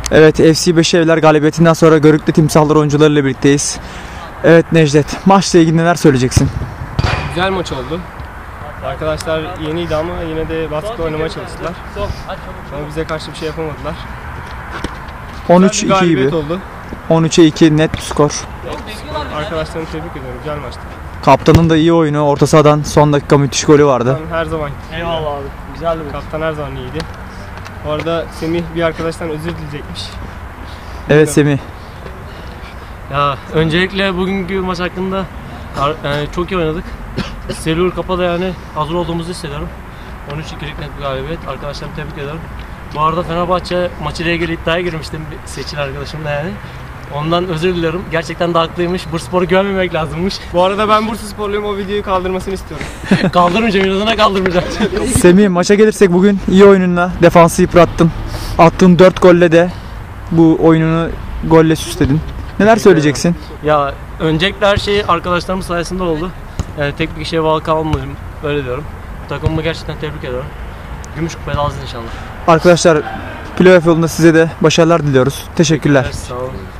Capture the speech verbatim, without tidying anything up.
Evet, F C Beşevler galibiyetinden sonra Görükle Timsahlar oyuncularıyla birlikteyiz. Evet Necdet, maçla ilgili neler söyleyeceksin? Güzel maç oldu. Arkadaşlar yeniydi ama yine de basketbol oynamaya çalıştılar. Ama bize karşı bir şey yapamadılar. on üç iki gibi. Oldu. on üçe iki net bir skor. Arkadaşlarımı tebrik ediyorum. Güzel maçtı. Kaptanın da iyi oyunu. Orta sahadan son dakika müthiş golü vardı. Kaptan her zaman. Eyvallah abi. Güzeldi bu. Kaptan her zaman iyiydi. Bu arada Semih bir arkadaştan özür dileyecekmiş. Evet Semih. Ya öncelikle bugünkü maç hakkında yani çok iyi oynadık. Selur Kapa'da yani hazır olduğumuzu hissediyorum. on üç ikilik net bir galibiyet. Arkadaşlarımı tebrik ediyorum. Bu arada Fenerbahçe maçıyla ilgili iddiaya girmiştim seçili arkadaşımla yani. Ondan özür diliyorum. Gerçekten de haklıymış. Bursaspor'u görmemek lazımmış. Bu arada ben Bursasporluyum, o videoyu kaldırmasını istiyorum. Kaldırmayacağım, inadına kaldırmayacağım. Semih, maça gelirsek bugün iyi oyununla defansı yıprattın. Attığın dört golle de bu oyununu golle süsledin. Neler söyleyeceksin? Ya öncelikle her şey arkadaşlarımın sayesinde oldu. Yani tek bir kişiye bağlı kalmadım, öyle diyorum. Takımımı gerçekten tebrik ediyorum. Gümüş kupayı alacağız inşallah. Arkadaşlar, playoff yolunda size de başarılar diliyoruz. Teşekkürler. Evet, sağ olun.